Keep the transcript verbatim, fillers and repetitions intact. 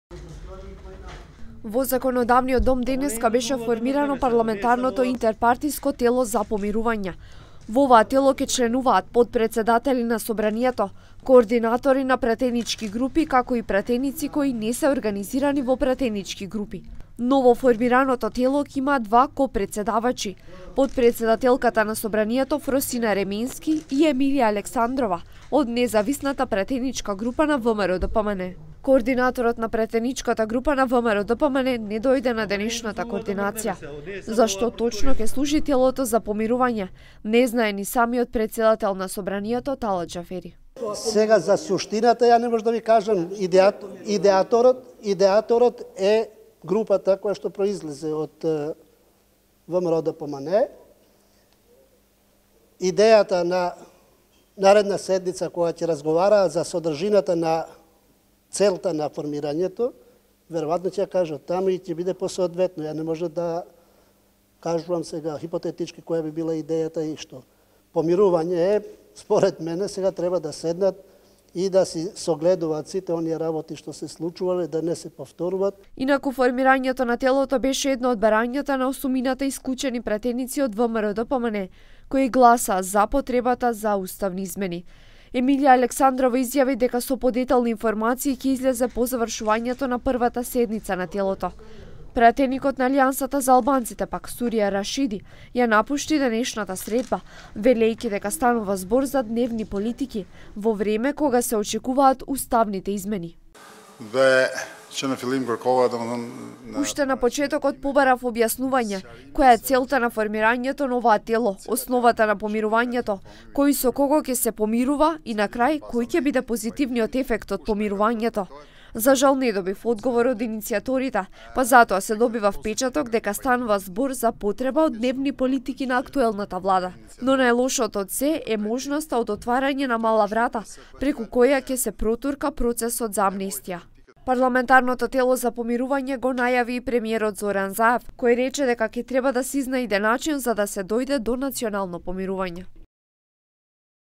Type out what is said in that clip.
Во Законодавниот дом денеска беше формирано парламентарното интерпартиско тело за помирување. Во оваа тело ќе членуваат подпредседатели на собранието, координатори на пратенички групи, како и пратеници кои не се организирани во пратенички групи. Ново формираното тело ќе има два копредседавачи, подпредседателката на собранието Фросина Ременски и Емилија Александрова од независната пратеничка група на ВМРО-ДПМН. Координаторот на пратеничката група на ВМРО-ДПМН не дојде на денешната координација. Зашто точно ќе служи телото за помирување, не знае ни самиот председател на собранието Талат Џафери. Сега за суштината ја не можам да ви кажам, идеаторот, идеаторот е групата која што произлезе од ВМРО-ДПМН. Идејата на наредна седница која ќе разговара за содржината на целта на формирањето, веројатно ќе ја кажат таму и ќе биде посоодветно. Ја не може да кажувам сега хипотетички која би била идејата и што. Помирување е, според мене, сега треба да седнат и да си согледуваат сите оние работи што се случувале, да не се повторуваат. Инаку формирањето на телото беше едно од барањата на осумината исклучени пратеници од ВМРО-ДПМН, кои гласа за потребата за уставни измени. Емилија Александрова изјави дека со подетелни информации ќе излезе по завршувањето на првата седница на телото. Пратеникот на Алијансата за албанците пак Сурија Рашиди ја напушти денешната средба, велејќи дека станува збор за дневни политики во време кога се очекуваат уставните измени. Уште на почетокот побарав објаснување која е целта на формирањето на оваа тело, основата на помирувањето, кој со кого ќе се помирува и на крај кој ќе биде позитивниот ефект од помирувањето. За жал не добив одговор од иницијаторите, па затоа се добива впечаток дека станува збор за потреба од дневни политики на актуелната влада. Но најлошото од се е можноста од отварање на мала врата, преку која ќе се протурка процесот за амнестија. Парламентарното тело за помирување го најави и премиерот Зоран Заев, кој рече дека ќе треба да се изнајде начин за да се дојде до национално помирување.